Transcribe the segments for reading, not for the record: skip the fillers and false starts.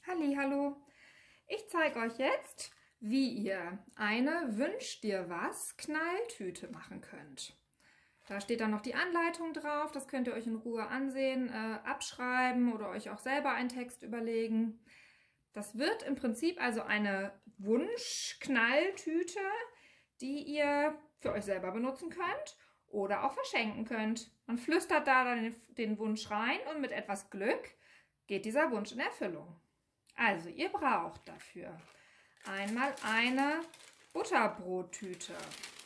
Hallihallo! Ich zeige euch jetzt, wie ihr eine Wünsch dir was Knalltüte machen könnt. Da steht dann noch die Anleitung drauf, das könnt ihr euch in Ruhe ansehen, abschreiben oder euch auch selber einen Text überlegen. Das wird im Prinzip also eine Wunsch-Knalltüte, die ihr für euch selber benutzen könnt oder auch verschenken könnt. Man flüstert da dann den Wunsch rein und mit etwas Glück geht dieser Wunsch in Erfüllung. Also ihr braucht dafür einmal eine Butterbrottüte.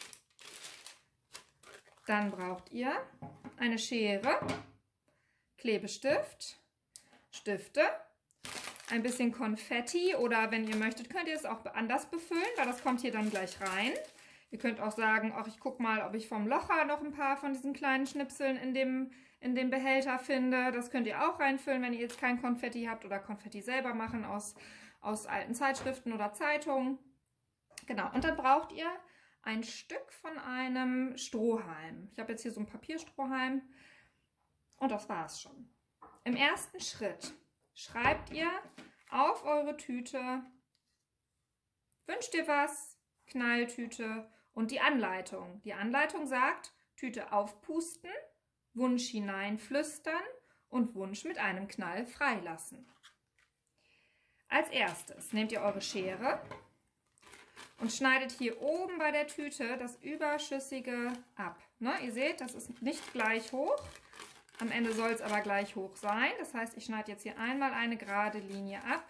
Dann braucht ihr eine Schere, Klebestift, Stifte, ein bisschen Konfetti oder wenn ihr möchtet, könnt ihr es auch anders befüllen, weil das kommt hier dann gleich rein. Ihr könnt auch sagen, ach, ich gucke mal, ob ich vom Locher noch ein paar von diesen kleinen Schnipseln in dem Behälter finde. Das könnt ihr auch reinfüllen, wenn ihr jetzt kein Konfetti habt oder Konfetti selber machen aus alten Zeitschriften oder Zeitungen. Genau, und dann braucht ihr ein Stück von einem Strohhalm. Ich habe jetzt hier so einen Papierstrohhalm und das war's schon. Im ersten Schritt schreibt ihr auf eure Tüte, wünscht dir was, Knalltüte und die Anleitung. Die Anleitung sagt, Tüte aufpusten, Wunsch hineinflüstern und Wunsch mit einem Knall freilassen. Als erstes nehmt ihr eure Schere und schneidet hier oben bei der Tüte das Überschüssige ab. Ne, ihr seht, das ist nicht gleich hoch. Am Ende soll es aber gleich hoch sein. Das heißt, ich schneide jetzt hier einmal eine gerade Linie ab.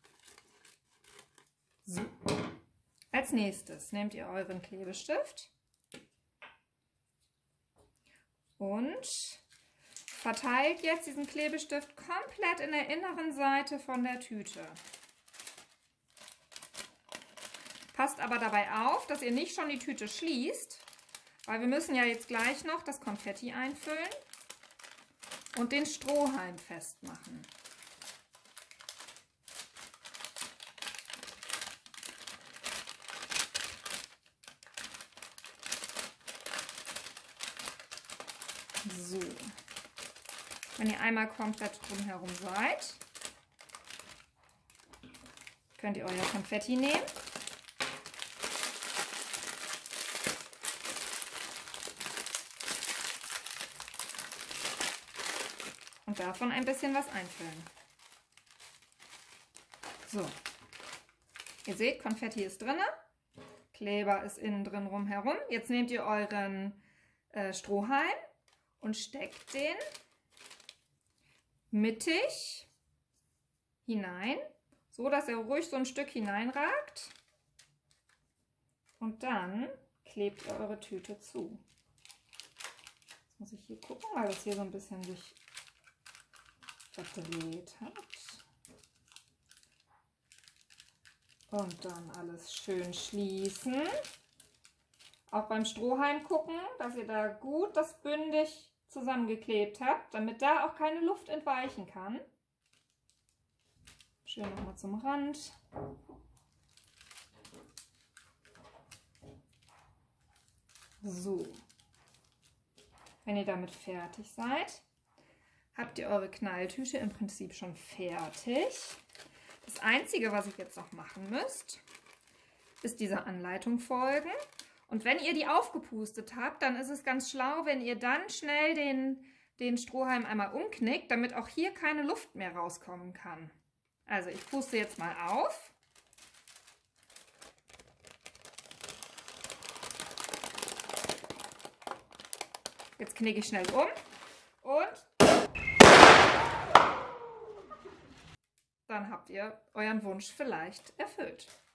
So. Als nächstes nehmt ihr euren Klebestift und verteilt jetzt diesen Klebestift komplett in der inneren Seite von der Tüte. Passt aber dabei auf, dass ihr nicht schon die Tüte schließt, weil wir müssen ja jetzt gleich noch das Konfetti einfüllen und den Strohhalm festmachen. So, wenn ihr einmal komplett drumherum seid, könnt ihr euer Konfetti nehmen. Und davon ein bisschen was einfüllen. So, ihr seht, Konfetti ist drin, Kleber ist innen drin rumherum. Jetzt nehmt ihr euren Strohhalm und steckt den mittig hinein, so dass er ruhig so ein Stück hineinragt. Und dann klebt ihr eure Tüte zu. Jetzt muss ich hier gucken, weil das hier so ein bisschen sich verdreht hat. Und dann alles schön schließen. Auch beim Strohhalm gucken, dass ihr da gut das bündig zusammengeklebt habt, damit da auch keine Luft entweichen kann. Schön nochmal zum Rand. So. Wenn ihr damit fertig seid, habt ihr eure Knalltüte im Prinzip schon fertig. Das Einzige, was ihr jetzt noch machen müsst, ist dieser Anleitung folgen. Und wenn ihr die aufgepustet habt, dann ist es ganz schlau, wenn ihr dann schnell den Strohhalm einmal umknickt, damit auch hier keine Luft mehr rauskommen kann. Also ich puste jetzt mal auf. Jetzt knicke ich schnell um und dann habt ihr euren Wunsch vielleicht erfüllt.